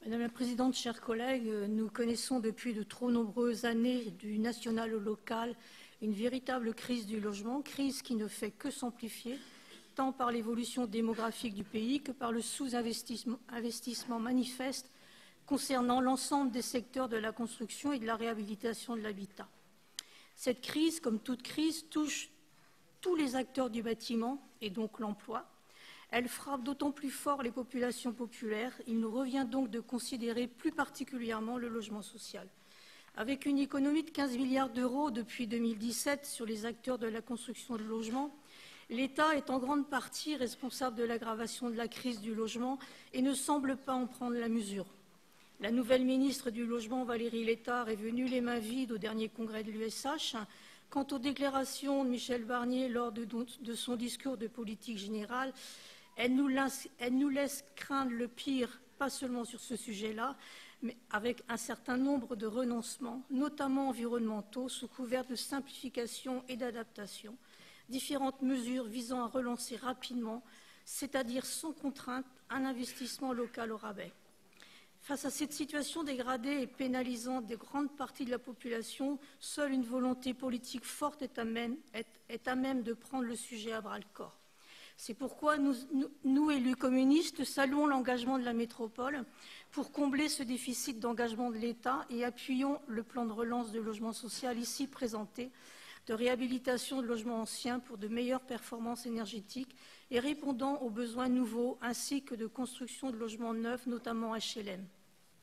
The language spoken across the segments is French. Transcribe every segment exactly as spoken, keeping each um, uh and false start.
Madame la Présidente, chers collègues, nous connaissons depuis de trop nombreuses années, du national au local, une véritable crise du logement, crise qui ne fait que s'amplifier, tant par l'évolution démographique du pays que par le sous-investissement investissement manifeste concernant l'ensemble des secteurs de la construction et de la réhabilitation de l'habitat. Cette crise, comme toute crise, touche tous les acteurs du bâtiment et donc l'emploi. Elle frappe d'autant plus fort les populations populaires. Il nous revient donc de considérer plus particulièrement le logement social. Avec une économie de quinze milliards d'euros depuis deux mille dix-sept sur les acteurs de la construction de logements, l'État est en grande partie responsable de l'aggravation de la crise du logement et ne semble pas en prendre la mesure. La nouvelle ministre du Logement, Valérie Létard, est venue les mains vides au dernier congrès de l'U S H. Quant aux déclarations de Michel Barnier lors de, de son discours de politique générale, Elle nous, laisse, elle nous laisse craindre le pire, pas seulement sur ce sujet-là, mais avec un certain nombre de renoncements, notamment environnementaux, sous couvert de simplification et d'adaptation, différentes mesures visant à relancer rapidement, c'est-à-dire sans contrainte, un investissement local au rabais. Face à cette situation dégradée et pénalisante des grandes parties de la population, seule une volonté politique forte est à même, est, est à même de prendre le sujet à bras-le-corps. C'est pourquoi nous, nous, nous, élus communistes, saluons l'engagement de la métropole pour combler ce déficit d'engagement de l'État et appuyons le plan de relance de logement social ici présenté, de réhabilitation de logements anciens pour de meilleures performances énergétiques et répondant aux besoins nouveaux ainsi que de construction de logements neufs, notamment H L M.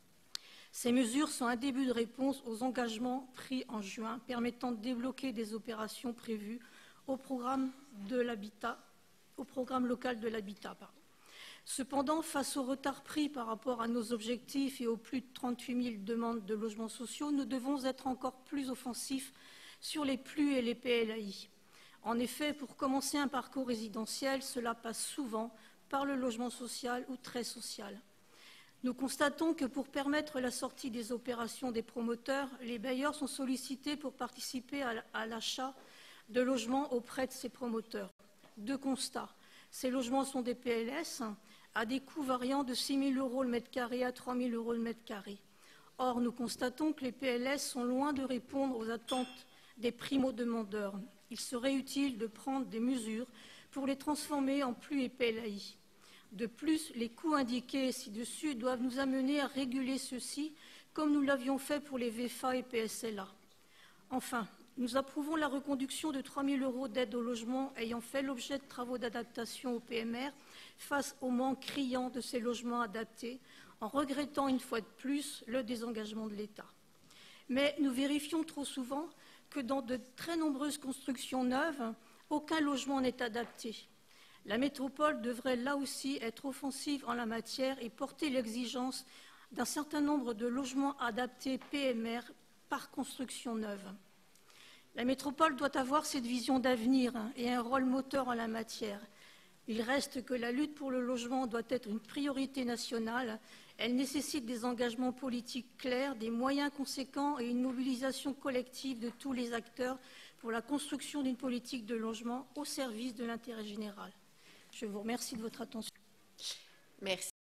Ces mesures sont un début de réponse aux engagements pris en juin permettant de débloquer des opérations prévues au programme de l'habitat au programme local de l'habitat. Cependant, face au retard pris par rapport à nos objectifs et aux plus de trente-huit mille demandes de logements sociaux, nous devons être encore plus offensifs sur les P L U et les P L A I. En effet, pour commencer un parcours résidentiel, cela passe souvent par le logement social ou très social. Nous constatons que pour permettre la sortie des opérations des promoteurs, les bailleurs sont sollicités pour participer à l'achat de logements auprès de ces promoteurs. Deux constats. Ces logements sont des P L S à des coûts variant de six mille euros le mètre carré à trois mille euros le mètre carré. Or, nous constatons que les P L S sont loin de répondre aux attentes des primo-demandeurs. Il serait utile de prendre des mesures pour les transformer en P L U et P L A I. De plus, les coûts indiqués ci-dessus doivent nous amener à réguler ceux-ci comme nous l'avions fait pour les V F A et P S L A. Enfin, nous approuvons la reconduction de trois mille euros d'aide au logement ayant fait l'objet de travaux d'adaptation au P M R face au manque criant de ces logements adaptés, en regrettant une fois de plus le désengagement de l'État. Mais nous vérifions trop souvent que dans de très nombreuses constructions neuves, aucun logement n'est adapté. La métropole devrait là aussi être offensive en la matière et porter l'exigence d'un certain nombre de logements adaptés P M R par construction neuve. La métropole doit avoir cette vision d'avenir et un rôle moteur en la matière. Il reste que la lutte pour le logement doit être une priorité nationale. Elle nécessite des engagements politiques clairs, des moyens conséquents et une mobilisation collective de tous les acteurs pour la construction d'une politique de logement au service de l'intérêt général. Je vous remercie de votre attention. Merci.